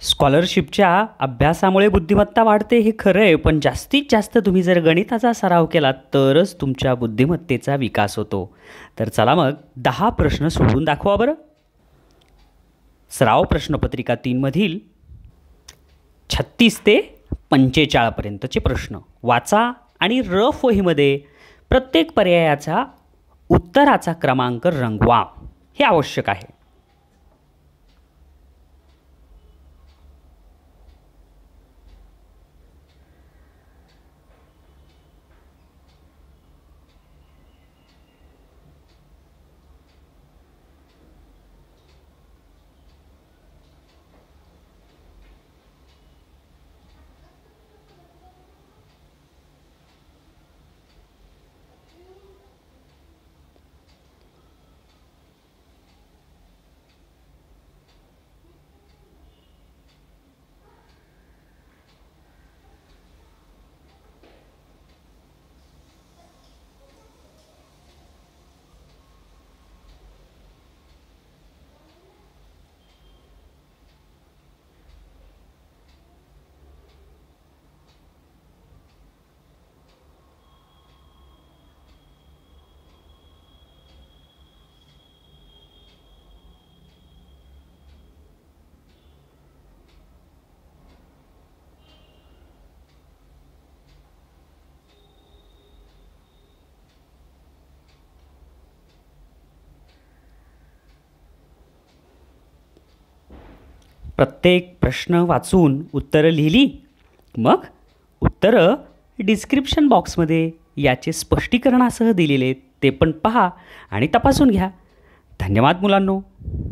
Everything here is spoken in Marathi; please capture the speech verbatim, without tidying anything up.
स्कॉलरशिपच्या अभ्यासामुळे बुद्धिमत्ता वाढते हे खरं आहे, पण जास्तीत जास्त तुम्ही जर गणिताचा सराव केला तरच तुमच्या बुद्धिमत्तेचा विकास होतो. तर चला मग दहा प्रश्न सोडवून दाखवा बरं. सराव प्रश्नपत्रिका तीनमधील छत्तीस ते पंचेचाळपर्यंतचे प्रश्न वाचा आणि रफ वहीमध्ये प्रत्येक पर्यायाचा उत्तराचा क्रमांक रंगवा. हे आवश्यक आहे. प्रत्येक प्रश्न वाचून उत्तरं लिहिली. मग उत्तरं डिस्क्रिप्शन बॉक्समध्ये याचे स्पष्टीकरणासह दिलेले ते पण पहा आणि तपासून घ्या. धन्यवाद मुलांनो.